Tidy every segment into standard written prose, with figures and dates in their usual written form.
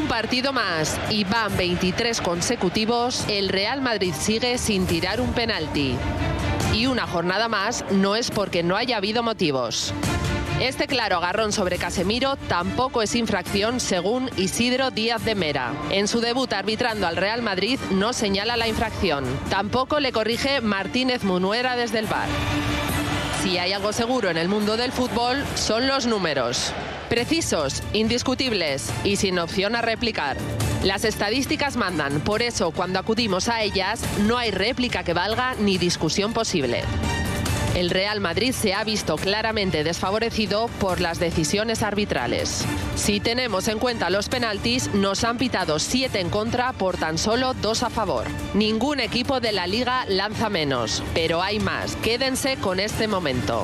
Un partido más y van 23 consecutivos, el Real Madrid sigue sin tirar un penalti. Y una jornada más no es porque no haya habido motivos. Este claro agarrón sobre Casemiro tampoco es infracción según Isidro Díaz de Mera. En su debut arbitrando al Real Madrid no señala la infracción. Tampoco le corrige Martínez Munuera desde el VAR. Si hay algo seguro en el mundo del fútbol son los números. Precisos, indiscutibles y sin opción a replicar. Las estadísticas mandan, por eso cuando acudimos a ellas no hay réplica que valga ni discusión posible. El Real Madrid se ha visto claramente desfavorecido por las decisiones arbitrales. Si tenemos en cuenta los penaltis, nos han pitado 7 en contra por tan solo 2 a favor. Ningún equipo de la Liga lanza menos, pero hay más. Quédense con este momento.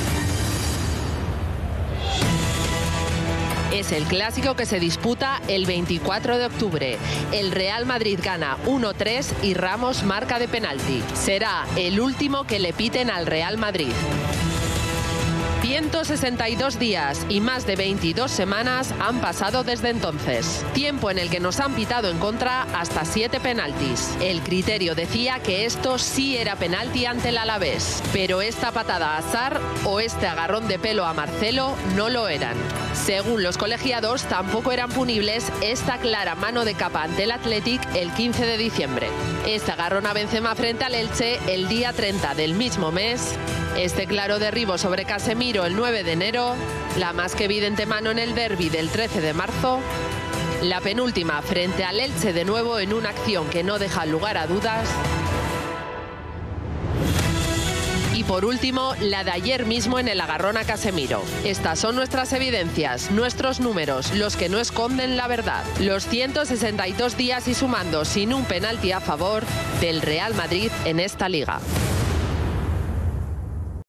Es el clásico que se disputa el 24 de octubre. El Real Madrid gana 1-3 y Ramos marca de penalti. Será el último que le piten al Real Madrid. 162 días y más de 22 semanas han pasado desde entonces. Tiempo en el que nos han pitado en contra hasta 7 penaltis. El criterio decía que esto sí era penalti ante el Alavés. Pero esta patada a Sarr o este agarrón de pelo a Marcelo no lo eran. Según los colegiados, tampoco eran punibles esta clara mano de capa ante el Athletic el 15 de diciembre. Este agarrón a Benzema frente al Elche el día 30 del mismo mes. Este claro derribo sobre Casemiro el 9 de enero, la más que evidente mano en el derbi del 13 de marzo, la penúltima frente al Elche de nuevo en una acción que no deja lugar a dudas, y por último la de ayer mismo en el agarrón a Casemiro. Estas son nuestras evidencias, nuestros números, los que no esconden la verdad. Los 162 días y sumando sin un penalti a favor del Real Madrid en esta liga.